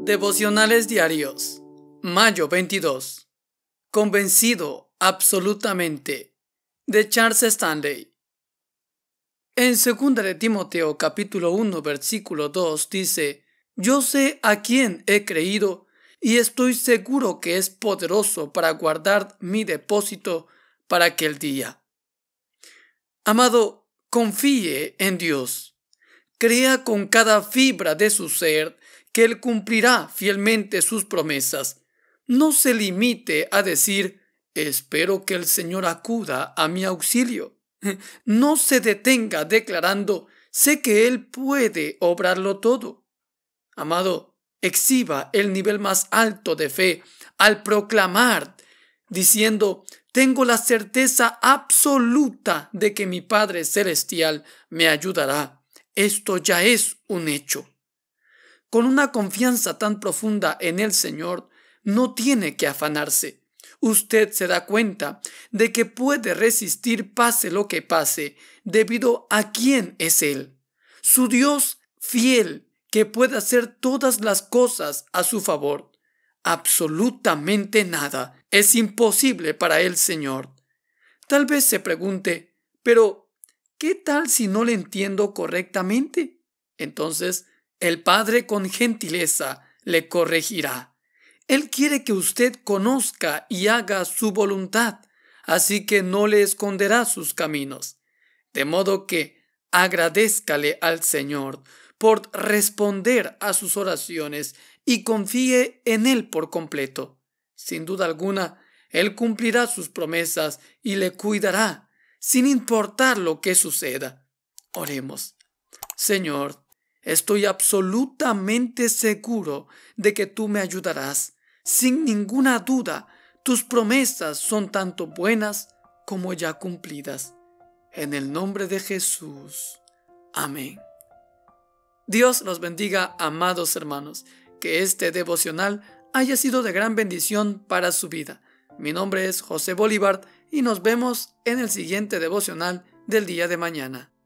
Devocionales diarios, mayo 22. Convencido absolutamente, de Charles Stanley. En 2 de Timoteo capítulo 1 versículo 2 dice: Yo sé a quién he creído y estoy seguro que es poderoso para guardar mi depósito para aquel día. Amado, confíe en Dios. Crea con cada fibra de su ser que Él cumplirá fielmente sus promesas. No se limite a decir: espero que el Señor acuda a mi auxilio. No se detenga declarando: sé que Él puede obrarlo todo. Amado, exhiba el nivel más alto de fe al proclamar, diciendo: tengo la certeza absoluta de que mi Padre Celestial me ayudará. Esto ya es un hecho. Con una confianza tan profunda en el Señor, no tiene que afanarse. Usted se da cuenta de que puede resistir pase lo que pase, debido a quién es Él. Su Dios fiel, que puede hacer todas las cosas a su favor. Absolutamente nada es imposible para el Señor. Tal vez se pregunte: pero ¿qué tal si no le entiendo correctamente? Entonces, el Padre con gentileza le corregirá. Él quiere que usted conozca y haga su voluntad, así que no le esconderá sus caminos. De modo que agradézcale al Señor por responder a sus oraciones y confíe en Él por completo. Sin duda alguna, Él cumplirá sus promesas y le cuidará, sin importar lo que suceda. Oremos. Señor, estoy absolutamente seguro de que tú me ayudarás. Sin ninguna duda, tus promesas son tanto buenas como ya cumplidas. En el nombre de Jesús. Amén. Dios los bendiga, amados hermanos. Que este devocional haya sido de gran bendición para su vida. Mi nombre es José Bolívar y nos vemos en el siguiente devocional del día de mañana.